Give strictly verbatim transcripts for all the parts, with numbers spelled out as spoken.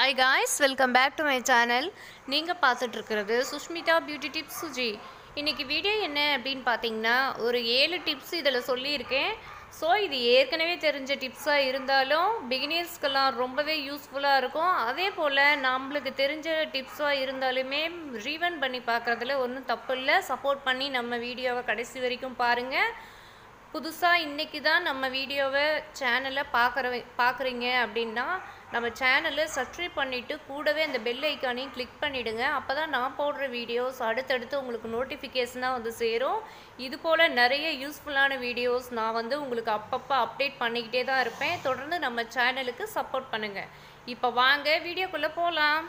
Hi guys, welcome back to my channel. நீங்கள் பார்த்துட்டு இருக்கிறது சுஷ்மிதா பியூட்டி டிப்ஸ் சுஜி. இன்னைக்கு வீடியோ என்ன அப்படின்னு பார்த்தீங்கன்னா ஒரு ஏழு டிப்ஸ் இதில் சொல்லியிருக்கேன். ஸோ இது ஏற்கனவே தெரிஞ்ச டிப்ஸாக இருந்தாலும் பிகினர்ஸ்க்கெல்லாம் ரொம்பவே யூஸ்ஃபுல்லாக இருக்கும். அதே போல் நம்மளுக்கு தெரிஞ்ச டிப்ஸாக இருந்தாலுமே ரீவன் பண்ணி பார்க்குறதுல ஒன்றும் தப்பு இல்லை. சப்போர்ட் பண்ணி நம்ம வீடியோவை கடைசி வரைக்கும் பாருங்கள். புதுசாக இன்றைக்கி தான் நம்ம வீடியோவை சேனலை பார்க்குற பார்க்குறீங்க அப்படின்னா நம்ம சேனலை சப்ஸ்கிரைப் பண்ணிவிட்டு கூடவே அந்த பெல் ஐக்கானையும் கிளிக் பண்ணிவிடுங்க. அப்போ தான் நான் போடுற வீடியோஸ் அடுத்தடுத்து உங்களுக்கு நோட்டிஃபிகேஷனாக வந்து சேரும். இது போல் நிறைய யூஸ்ஃபுல்லான வீடியோஸ் நான் வந்து உங்களுக்கு அப்பப்போ அப்டேட் பண்ணிக்கிட்டே தான் இருப்பேன். தொடர்ந்து நம்ம சேனலுக்கு சப்போர்ட் பண்ணுங்கள். இப்போ வாங்க வீடியோக்குள்ளே போகலாம்.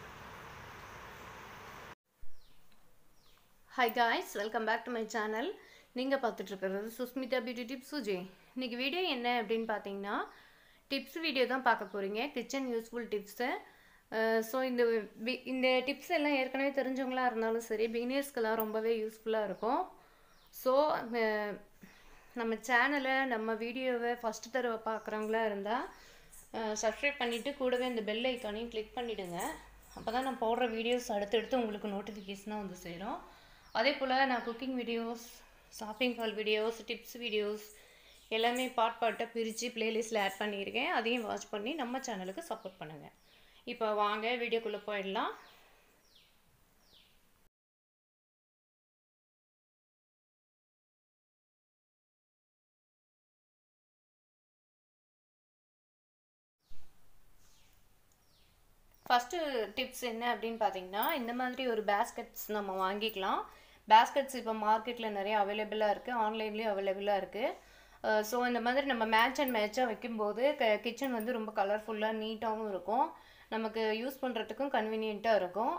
Hi guys, welcome back to my channel. நீங்கள் பார்த்துட்ருக்கிறது சுஷ்மிதா பியூட்டி டிப்ஸ் சுஜி. இன்றைக்கி வீடியோ என்ன அப்படின்னு பார்த்தீங்கன்னா டிப்ஸ் வீடியோ தான் பார்க்க போகிறீங்க, கிச்சன் யூஸ்ஃபுல் டிப்ஸு. ஸோ இந்த இந்த டிப்ஸ் எல்லாம் ஏற்கனவே தெரிஞ்சவங்களாக இருந்தாலும் சரி, பிகினர்ஸ்க்கெல்லாம் ரொம்பவே யூஸ்ஃபுல்லாக இருக்கும். ஸோ நம்ம சேனலை நம்ம வீடியோவை ஃபஸ்ட்டு தடவை பார்க்குறவங்களா இருந்தால் சப்ஸ்கிரைப் பண்ணிவிட்டு கூடவே இந்த பெல் ஐக்கானையும் கிளிக் பண்ணிவிடுங்க. அப்போ தான் நான் போடுற வீடியோஸ் அடுத்தடுத்து உங்களுக்கு நோட்டிஃபிகேஷனாக வந்து சேரும். அதே போல் நான் cooking videos, shopping haul videos, tips videos எல்லாமே பார்ட் பார்ட்டாக பிரித்து ப்ளேலிஸ்ட்டில் ஆட் பண்ணியிருக்கேன். அதையும் வாட்ச் பண்ணி நம்ம சேனலுக்கு சப்போர்ட் பண்ணுங்கள். இப்போ வாங்க வீடியோக்குள்ளே போயிடலாம். ஃபஸ்ட்டு டிப்ஸ் என்ன அப்படின்னு பார்த்தீங்கன்னா இந்த மாதிரி ஒரு பேஸ்கெட்ஸ் நம்ம வாங்கிக்கலாம். பேஸ்கெட்ஸ் இப்போ மார்க்கெட்டில் நிறைய அவைலபிளாக இருக்குது, ஆன்லைன்லேயும் அவைலபிளாக இருக்குது. ஸோ இந்த மாதிரி நம்ம மேட்ச் அண்ட் மேட்சாக வைக்கும்போது க கிச்சன் வந்து ரொம்ப கலர்ஃபுல்லாக நீட்டாகவும் இருக்கும், நமக்கு யூஸ் பண்ணுறதுக்கும் கன்வீனியண்ட்டாக இருக்கும்.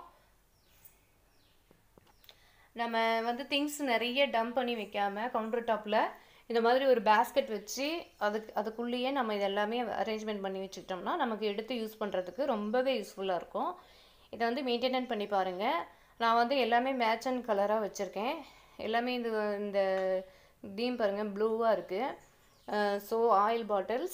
நம்ம வந்து திங்ஸ் நிறைய டம்ப் பண்ணி வைக்காமல் கவுண்டர் டாப்பில் இந்த மாதிரி ஒரு பேஸ்கெட் வச்சு அதுக்கு அதுக்குள்ளேயே நம்ம இது எல்லாமே அரேஞ்ச்மெண்ட் பண்ணி வச்சுக்கிட்டோம்னா நமக்கு எடுத்து யூஸ் பண்ணுறதுக்கு ரொம்பவே யூஸ்ஃபுல்லாக இருக்கும். இதை வந்து மெயின்டைன் பண்ணி பாருங்கள். நான் வந்து எல்லாமே மேட்ச் அண்ட் கலராக வச்சுருக்கேன். எல்லாமே இந்த இந்த தீம் பாருங்கள், ப்ளூவாக இருக்குது. ஸோ ஆயில் பாட்டில்ஸ்,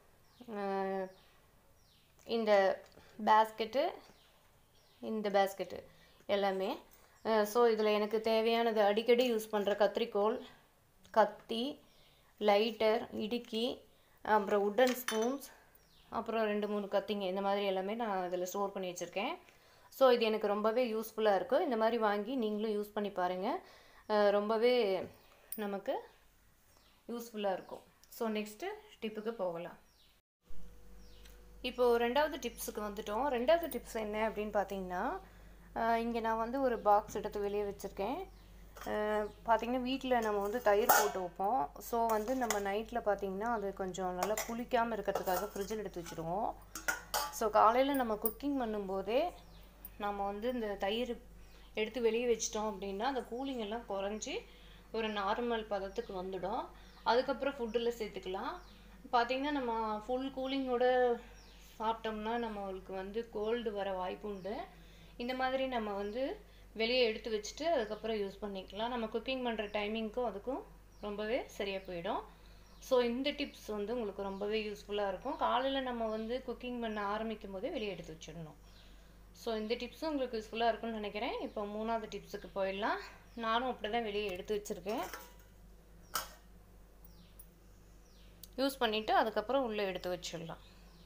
இந்த பேஸ்கெட்டு, இந்த பேஸ்கெட்டு எல்லாமே. ஸோ இதில் எனக்கு தேவையானது அடிக்கடி யூஸ் பண்ணுற கத்திரிக்கோல், கத்தி, லைட்டர், இடுக்கி, அப்புறம் உட்டன் ஸ்பூன்ஸ், அப்புறம் ரெண்டு மூணு கத்திங்க, இந்த மாதிரி எல்லாமே நான் இதில் ஸ்டோர் பண்ணி வச்சுருக்கேன். ஸோ இது எனக்கு ரொம்பவே யூஸ்ஃபுல்லாக இருக்கும். இந்த மாதிரி வாங்கி நீங்களும் யூஸ் பண்ணி பாருங்கள், ரொம்பவே நமக்கு யூஸ்ஃபுல்லாக இருக்கும். ஸோ நெக்ஸ்ட்டு டிப்புக்கு போகலாம். இப்போது ரெண்டாவது டிப்ஸுக்கு வந்துட்டோம். ரெண்டாவது டிப்ஸ் என்ன அப்படின்னு பார்த்தீங்கன்னா இங்கே நான் வந்து ஒரு பாக்ஸ் எடுத்து வெளியே வச்சுருக்கேன். பார்த்திங்கன்னா வீட்டில் நம்ம வந்து தயிர் போட்டு வைப்போம். ஸோ வந்து நம்ம நைட்டில் பார்த்திங்கன்னா அது கொஞ்சம் நல்லா புளிக்காமல் இருக்கிறதுக்காக ஃப்ரிட்ஜில் எடுத்து வச்சுருவோம். ஸோ காலையில் நம்ம குக்கிங் பண்ணும்போதே நம்ம வந்து இந்த தயிர் எடுத்து வெளியே வச்சிட்டோம் அப்படின்னா அந்த கூலிங் எல்லாம் குறைஞ்சி ஒரு நார்மல் பதத்துக்கு வந்துடும். அதுக்கப்புறம் ஃபுட்டில் சேர்த்துக்கலாம். பார்த்திங்கன்னா நம்ம ஃபுல் கூலிங்கோடு சாப்பிட்டோம்னா நம்மளுக்கு வந்து கோல்டு வர வாய்ப்பு உண்டு. இந்த மாதிரி நம்ம வந்து வெளியே எடுத்து வச்சுட்டு அதுக்கப்புறம் யூஸ் பண்ணிக்கலாம். நம்ம குக்கிங் பண்ணுற டைமிங்க்கும் அதுக்கும் ரொம்பவே சரியாக போயிடும். ஸோ இந்த டிப்ஸ் வந்து உங்களுக்கு ரொம்பவே யூஸ்ஃபுல்லாக இருக்கும். காலையில் நம்ம வந்து குக்கிங் பண்ண ஆரம்பிக்கும் போதே வெளியே எடுத்து வச்சிடணும். ஸோ இந்த டிப்ஸும் உங்களுக்கு யூஸ்ஃபுல்லாக இருக்கும்னு நினைக்கிறேன். இப்போ மூணாவது டிப்ஸுக்கு போயிடலாம். நானும் அப்படி தான் வெளியே எடுத்து வச்சுருக்கேன். யூஸ் பண்ணிவிட்டு அதுக்கப்புறம் உள்ளே எடுத்து வச்சிடலாம்.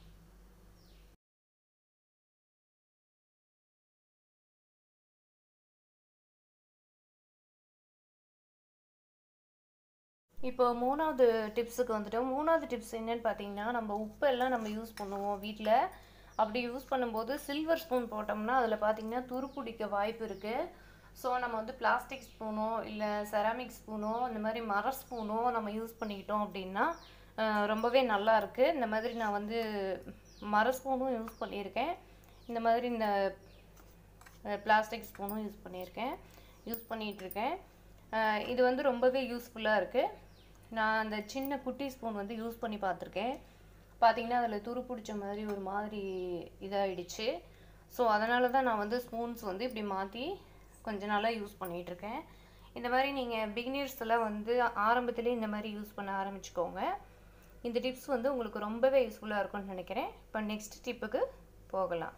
இப்போ மூணாவது டிப்ஸுக்கு வந்துட்டோம். மூணாவது டிப்ஸ் என்னன்னு பார்த்தீங்கன்னா நம்ம உப்பெல்லாம் நம்ம யூஸ் பண்ணுவோம் வீட்டில். அப்படி யூஸ் பண்ணும்போது சில்வர் ஸ்பூன் போட்டோம்னா அதில் பார்த்திங்கன்னா துரு பிடிக்க வாய்ப்பு இருக்குது. ஸோ நம்ம வந்து பிளாஸ்டிக் ஸ்பூனோ இல்லை செராமிக் ஸ்பூனோ இந்த மாதிரி மர ஸ்பூனோ நம்ம யூஸ் பண்ணிக்கிட்டோம் அப்படின்னா ரொம்பவே நல்லா இருக்குது. இந்த மாதிரி நான் வந்து மர ஸ்பூனும் யூஸ் பண்ணியிருக்கேன், இந்த மாதிரி இந்த பிளாஸ்டிக் ஸ்பூனும் யூஸ் பண்ணியிருக்கேன், யூஸ் பண்ணிகிட்ருக்கேன். இது வந்து ரொம்பவே யூஸ்ஃபுல்லாக இருக்குது. நான் அந்த சின்ன குட்டி ஸ்பூன் வந்து யூஸ் பண்ணி பார்த்துருக்கேன். பார்த்திங்கன்னா அதில் துரு பிடிச்ச மாதிரி ஒரு மாதிரி இதாகிடுச்சு. ஸோ அதனால தான் நான் வந்து ஸ்பூன்ஸ் வந்து இப்படி மாற்றி கொஞ்ச நாளாக யூஸ் பண்ணிகிட்ருக்கேன். இந்த மாதிரி நீங்கள் பிகினர்ஸ்லாம் வந்து ஆரம்பத்துலேயே இந்த மாதிரி யூஸ் பண்ண ஆரம்பிச்சுக்கோங்க. இந்த டிப்ஸ் வந்து உங்களுக்கு ரொம்பவே யூஸ்ஃபுல்லாக இருக்கும்னு நினைக்கிறேன். இப்போ நெக்ஸ்ட் டிப்புக்கு போகலாம்.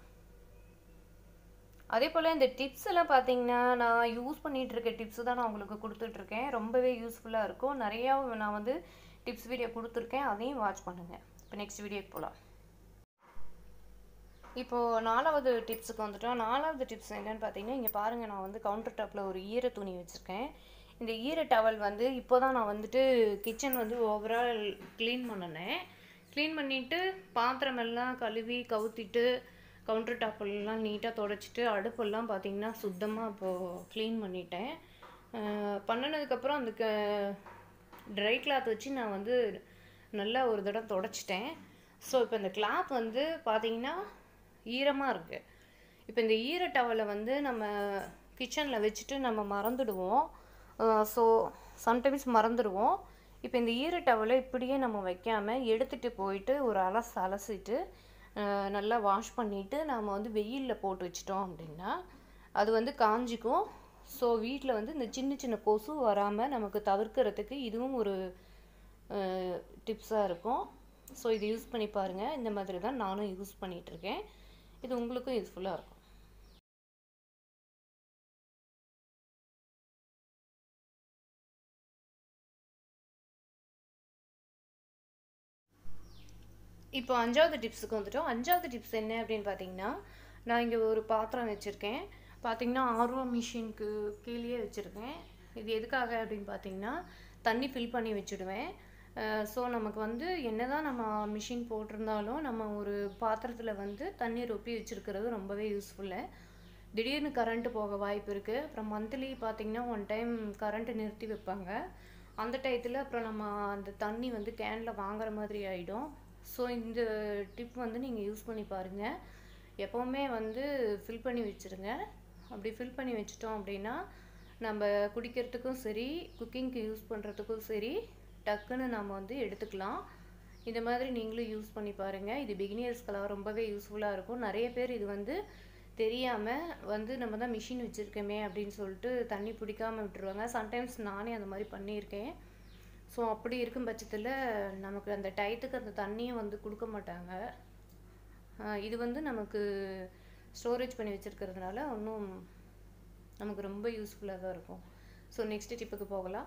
அதே போல் இந்த டிப்ஸ் எல்லாம் பார்த்தீங்கன்னா நான் யூஸ் பண்ணிகிட்டு இருக்க டிப்ஸ் தான் நான் உங்களுக்கு கொடுத்துட்ருக்கேன். ரொம்பவே யூஸ்ஃபுல்லாக இருக்கும். நிறையா நான் வந்து டிப்ஸ் வீடியோ கொடுத்துருக்கேன், அதையும் வாட்ச் பண்ணுங்கள். இப்போ நெக்ஸ்ட் வீடியோக்கு போகலாம். இப்போது நாலாவது டிப்ஸுக்கு வந்துட்டோம். நாலாவது டிப்ஸ் என்னென்னு பார்த்தீங்கன்னா, இங்கே பாருங்கள், நான் வந்து கவுண்டர் டாப்பில் ஒரு ஈர துணி வச்சுருக்கேன். இந்த ஈர டவல் வந்து இப்போ தான் நான் வந்துட்டு கிச்சன் வந்து ஓவரால் க்ளீன் பண்ணினேன். க்ளீன் பண்ணிவிட்டு பாத்திரமெல்லாம் கழுவி கவுத்திட்டு கவுண்டர் டாப்பெல்லாம் நீட்டாக துடைச்சிட்டு அடுப்பெல்லாம் பார்த்திங்கன்னா சுத்தமாக இப்போது க்ளீன் பண்ணிட்டேன். பண்ணினதுக்கப்புறம் அந்த க ட்ரை கிளாத் வச்சு நான் வந்து நல்லா ஒரு தடவை துடைச்சிட்டேன். ஸோ இப்போ இந்த கிளாத் வந்து பார்த்திங்கன்னா ஈரமாக இருக்குது. இப்போ இந்த ஈர டவலை வந்து நம்ம கிச்சனில் வச்சுட்டு நம்ம மறந்துடுவோம். ஸோ சம்டைம்ஸ் மறந்துடுவோம். இப்போ இந்த ஈர டவலை இப்படியே நம்ம வைக்காமல் எடுத்துகிட்டு போயிட்டு ஒரு அலசு அலசிட்டு நல்லா வாஷ் பண்ணிவிட்டு நம்ம வந்து வெயிலில் போட்டு வச்சிட்டோம் அப்படின்னா அது வந்து காஞ்சிக்கும். ஸோ வீட்டில் வந்து இந்த சின்ன சின்ன கொசு வராமல் நமக்கு தவிர்க்கிறதுக்கு இதுவும் ஒரு டிப்ஸாக இருக்கும். ஸோ இது யூஸ் பண்ணி பாருங்கள். இந்த மாதிரி தான் நானும் யூஸ் பண்ணிகிட்ருக்கேன். இது உங்களுக்கும் யூஸ்ஃபுல்லாக இருக்கும். இப்போ அஞ்சாவது டிப்ஸுக்கு வந்துட்டோம். அஞ்சாவது டிப்ஸ் என்ன அப்படின்னு பார்த்தீங்கன்னா, நான் இங்கே ஒரு பாத்திரம் வச்சுருக்கேன். பார்த்தீங்கன்னா ஆர்ஓ மிஷினுக்கு கீழே வச்சுருக்கேன். இது எதுக்காக அப்படின்னு பார்த்தீங்கன்னா, தண்ணி ஃபில் பண்ணி வச்சுடுவேன். ஸோ நமக்கு வந்து என்ன தான் நம்ம மிஷின் போட்டிருந்தாலும் நம்ம ஒரு பாத்திரத்தில் வந்து தண்ணி ரொப்பி வச்சுருக்கிறது ரொம்பவே யூஸ்ஃபுல்லு. திடீர்னு கரண்ட்டு போக வாய்ப்பு இருக்குது. அப்புறம் மந்த்லி பார்த்திங்கன்னா ஒன் டைம் கரண்ட்டு நிறுத்தி வைப்பாங்க. அந்த டயத்தில் அப்புறம் நம்ம அந்த தண்ணி வந்து கேனில் வாங்குற மாதிரி ஆகிடும். ஸோ இந்த டிப் வந்து நீங்கள் யூஸ் பண்ணி பாருங்கள். எப்போவுமே வந்து ஃபில் பண்ணி வச்சுருங்க. அப்படி ஃபில் பண்ணி வச்சிட்டோம் அப்படின்னா நம்ம குடிக்கிறதுக்கும் சரி, குக்கிங்க்கு யூஸ் பண்ணுறதுக்கும் சரி, டக்குன்னு நம்ம வந்து எடுத்துக்கலாம். இந்த மாதிரி நீங்களும் யூஸ் பண்ணி பாருங்கள். இது பிகினியர்ஸ்க்கெல்லாம் ரொம்பவே யூஸ்ஃபுல்லாக இருக்கும். நிறைய பேர் இது வந்து தெரியாமல் வந்து நம்ம தான் மிஷின் வச்சுருக்கோமே அப்படின்னு சொல்லிட்டு தண்ணி பிடிக்காமல் விட்டுருவாங்க. சம்டைம்ஸ் நானே அந்த மாதிரி பண்ணியிருக்கேன். ஸோ அப்படி இருக்கும் பட்சத்தில் நமக்கு அந்த டயத்துக்கு அந்த தண்ணியும் வந்து கொடுக்க மாட்டாங்க. இது வந்து நமக்கு ஸ்டோரேஜ் பண்ணி வச்சுருக்கிறதுனால இன்னும் நமக்கு ரொம்ப யூஸ்ஃபுல்லாக தான் இருக்கும். ஸோ நெக்ஸ்ட் டிப்புக்கு போகலாம்.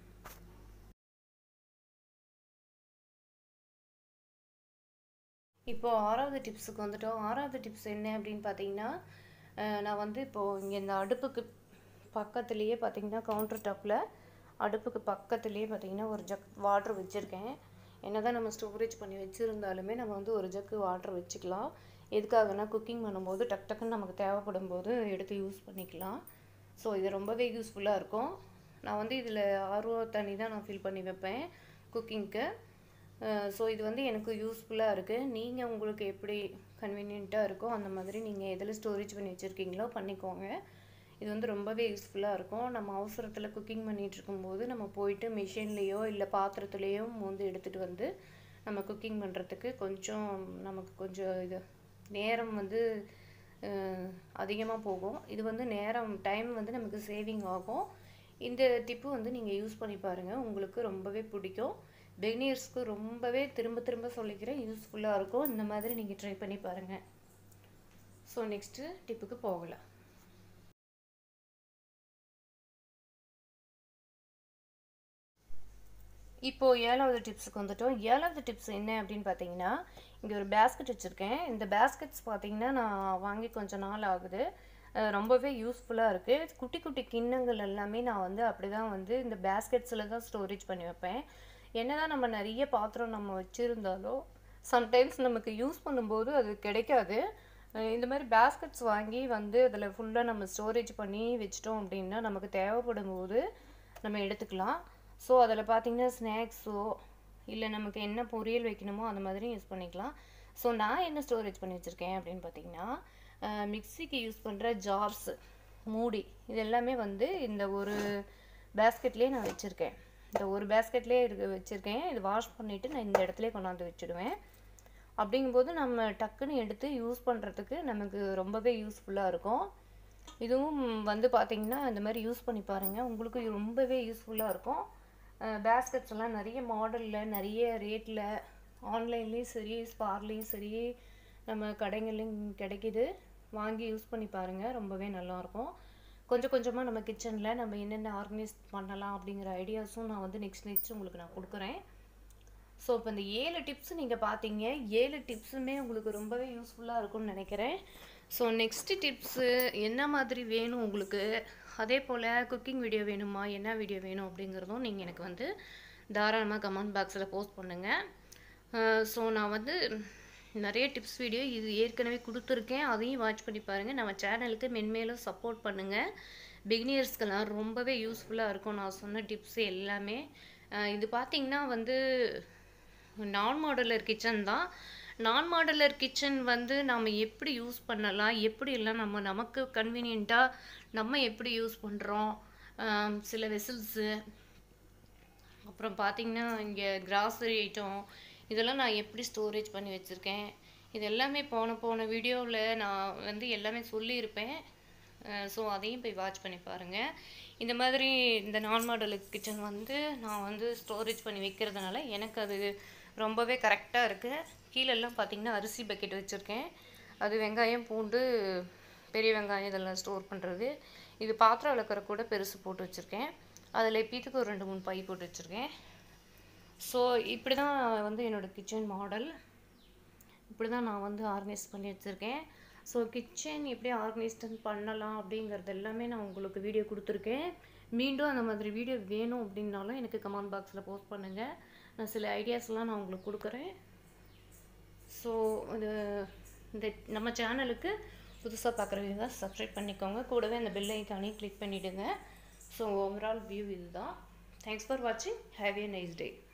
இப்போது ஆறாவது டிப்ஸுக்கு வந்துட்டோம். ஆறாவது டிப்ஸ் என்ன அப்படின்னு பார்த்தீங்கன்னா, நான் வந்து இப்போது இங்கே இந்த அடுப்புக்கு பக்கத்துலேயே பார்த்திங்கன்னா கவுண்டர் டாப்பில் அடுப்புக்கு பக்கத்துலேயே பார்த்திங்கன்னா ஒரு ஜக் வாட்டர் வச்சுருக்கேன். என்ன தான் நம்ம ஸ்டோரேஜ் பண்ணி வச்சுருந்தாலுமே நம்ம வந்து ஒரு ஜக்கு வாட்டர் வச்சுக்கலாம். எதுக்காகனா குக்கிங் பண்ணும்போது டக் டக்குன்னு நமக்கு தேவைப்படும் போது எடுத்து யூஸ் பண்ணிக்கலாம். ஸோ இது ரொம்பவே யூஸ்ஃபுல்லாக இருக்கும். நான் வந்து இதில் ஆர்ஓ தண்ணி தான் நான் ஃபில் பண்ணி வைப்பேன் குக்கிங்க்கு. ஸோ இது வந்து எனக்கு யூஸ்ஃபுல்லாக இருக்குது. நீங்கள் உங்களுக்கு எப்படி கன்வீனியண்ட்டாக இருக்கோ அந்த மாதிரி நீங்கள் எதில் ஸ்டோரேஜ் பண்ணி வச்சுருக்கீங்களோ பண்ணிக்கோங்க. இது வந்து ரொம்பவே யூஸ்ஃபுல்லாக இருக்கும். நம்ம அவசரத்தில் குக்கிங் பண்ணிகிட்டு இருக்கும்போது நம்ம போயிட்டு மிஷின்லேயோ இல்லை பாத்திரத்துலேயோ வந்து எடுத்துகிட்டு வந்து நம்ம குக்கிங் பண்ணுறதுக்கு கொஞ்சம் நமக்கு கொஞ்சம் இது நேரம் வந்து அதிகமாக போகும். இது வந்து நேரம் டைம் வந்து நமக்கு சேவிங் ஆகும். இந்த டிப்பு வந்து நீங்கள் யூஸ் பண்ணி பாருங்கள். உங்களுக்கு ரொம்பவே பிடிக்கும். பிகினியர்ஸ்க்கு ரொம்பவே திரும்ப திரும்ப சொல்லிக்கிறேன், யூஸ்ஃபுல்லாக இருக்கும். இந்த மாதிரி நீங்கள் ட்ரை பண்ணி பாருங்கள். ஸோ நெக்ஸ்ட்டு டிப்புக்கு போகலாம். இப்போது ஏழாவது டிப்ஸுக்கு வந்துட்டோம். ஏழாவது டிப்ஸ் என்ன அப்படின்னு பார்த்தீங்கன்னா, இங்கே ஒரு பேஸ்கெட் வச்சுருக்கேன். இந்த பேஸ்கெட்ஸ் பார்த்தீங்கன்னா நான் வாங்கி கொஞ்சம் நாள் ஆகுது. ரொம்பவே யூஸ்ஃபுல்லாக இருக்குது. குட்டி குட்டி கிண்ணங்கள் எல்லாமே நான் வந்து அப்படி தான் வந்து இந்த பேஸ்கெட்ஸில் தான் ஸ்டோரேஜ் பண்ணி வைப்பேன். என்ன தான் நம்ம நிறைய பாத்திரம் நம்ம வச்சுருந்தாலும் சம்டைம்ஸ் நமக்கு யூஸ் பண்ணும்போது அது கிடைக்காது. இந்த மாதிரி பேஸ்கெட்ஸ் வாங்கி வந்து அதில் ஃபுல்லாக நம்ம ஸ்டோரேஜ் பண்ணி வச்சிட்டோம் அப்படின்னா நமக்கு தேவைப்படும் போது நம்ம எடுத்துக்கலாம். ஸோ அதில் பார்த்திங்கன்னா ஸ்நாக்ஸோ இல்லை நமக்கு என்ன பொரியல் வைக்கணுமோ அந்த மாதிரி யூஸ் பண்ணிக்கலாம். ஸோ நான் என்ன ஸ்டோரேஜ் பண்ணி வச்சுருக்கேன் அப்படின்னு பார்த்திங்கன்னா, மிக்சிக்கு யூஸ் பண்ணுற ஜார்ஸு மூடி இது எல்லாமே வந்து இந்த ஒரு பேஸ்கெட்லேயே நான் வச்சுருக்கேன். இந்த ஒரு பேஸ்கெட்லேயே இருக்க வச்சுருக்கேன். இது வாஷ் பண்ணிவிட்டு நான் இந்த இடத்துல கொண்டாந்து வச்சுடுவேன். அப்படிங்கும்போது நம்ம டக்குன்னு எடுத்து யூஸ் பண்ணுறதுக்கு நமக்கு ரொம்பவே யூஸ்ஃபுல்லாக இருக்கும். இதுவும் வந்து பார்த்திங்கன்னா இந்த மாதிரி யூஸ் பண்ணி பாருங்கள். உங்களுக்கு ரொம்பவே யூஸ்ஃபுல்லாக இருக்கும். பேஸ்கெட்ஸ் எல்லாம் நிறைய மாடலில் நிறைய ரேட்டில் ஆன்லைன்லேயும் சரி ஸ்பார்லேயும் சரி நம்ம கடைகள்லையும் கிடைக்கிது. வாங்கி யூஸ் பண்ணி பாருங்கள், ரொம்பவே நல்லாயிருக்கும். கொஞ்சம் கொஞ்சமாக நம்ம கிச்சனில் நம்ம என்னென்ன ஆர்கனைஸ் பண்ணலாம் அப்படிங்கிற ஐடியாஸும் நான் வந்து நெக்ஸ்ட் நெக்ஸ்ட் உங்களுக்கு நான் கொடுக்குறேன். ஸோ இப்போ இந்த ஏழு டிப்ஸ் நீங்கள் பார்த்தீங்க, ஏழு டிப்ஸுமே உங்களுக்கு ரொம்பவே யூஸ்ஃபுல்லாக இருக்கும்னு நினைக்கிறேன். ஸோ நெக்ஸ்ட்டு டிப்ஸு என்ன மாதிரி வேணும் உங்களுக்கு, அதே போல் குக்கிங் வீடியோ வேணுமா, என்ன வீடியோ வேணும் அப்படிங்கிறதும் நீங்கள் எனக்கு வந்து தாராளமாக கமெண்ட் பாக்ஸில் போஸ்ட் பண்ணுங்கள். ஸோ நான் வந்து நிறைய டிப்ஸ் வீடியோ இது ஏற்கனவே கொடுத்துருக்கேன், அதையும் வாட்ச் பண்ணி பாருங்கள். நம்ம சேனலுக்கு மென்மேலும் சப்போர்ட் பண்ணுங்கள். பிகினியர்ஸ்க்கெல்லாம் ரொம்பவே யூஸ்ஃபுல்லாக இருக்கும் நான் சொன்ன டிப்ஸ் எல்லாமே. இது பார்த்திங்கன்னா வந்து நான் மாடுலர் கிச்சன் தான். நான் மாடுலர் கிச்சன் வந்து நம்ம எப்படி யூஸ் பண்ணலாம், எப்படி எல்லாம் நம்ம நமக்கு கன்வீனியண்ட்டாக நம்ம எப்படி யூஸ் பண்ணுறோம், சில வெசல்ஸு, அப்புறம் பார்த்திங்கன்னா இங்கே கிராசரி ஐட்டம் இதெல்லாம் நான் எப்படி ஸ்டோரேஜ் பண்ணி வச்சுருக்கேன், இது எல்லாமே போன போன வீடியோவில் நான் வந்து எல்லாமே சொல்லியிருப்பேன். ஸோ அதையும் போய் வாட்ச் பண்ணி பாருங்கள். இந்த மாதிரி இந்த நான் மாடல் கிச்சன் வந்து நான் வந்து ஸ்டோரேஜ் பண்ணி வைக்கிறதுனால எனக்கு அது ரொம்பவே கரெக்டாக இருக்குது. கீழெல்லாம் பார்த்திங்கன்னா அரிசி பக்கெட் வச்சுருக்கேன், அது வெங்காயம் பூண்டு பெரிய வெங்காயம் இதெல்லாம் ஸ்டோர் பண்ணுறது. இது பாத்திரம் விளக்குற கூட பெருசு போட்டு வச்சுருக்கேன், அதில் எப்பீத்துக்கு ஒரு ரெண்டு மூணு பை போட்டு வச்சுருக்கேன். ஸோ இப்படி தான் வந்து என்னோடய கிச்சன் மாடல், இப்படி தான் நான் வந்து ஆர்கனைஸ் பண்ணி வச்சுருக்கேன். ஸோ கிச்சன் எப்படி ஆர்கனைஸ்டன் பண்ணலாம் அப்படிங்கிறது எல்லாமே நான் உங்களுக்கு வீடியோ கொடுத்துருக்கேன். மீண்டும் அந்த மாதிரி வீடியோ வேணும் அப்படின்னாலும் எனக்கு கமெண்ட் பாக்ஸில் போஸ்ட் பண்ணுங்கள், நான் சில ஐடியாஸ்லாம் நான் உங்களுக்கு கொடுக்குறேன். ஸோ இது இந்த நம்ம சேனலுக்கு புதுசாக பார்க்குறவங்க தான் சப்ஸ்கிரைப் பண்ணிக்கோங்க, கூடவே அந்த பெல் ஐக்கானையும் கிளிக் பண்ணிவிடுங்க. ஸோ ஓவரால் வியூ இது தான். தேங்க்ஸ் ஃபார் வாட்சிங், ஹேவ் ஏ நைஸ் டே.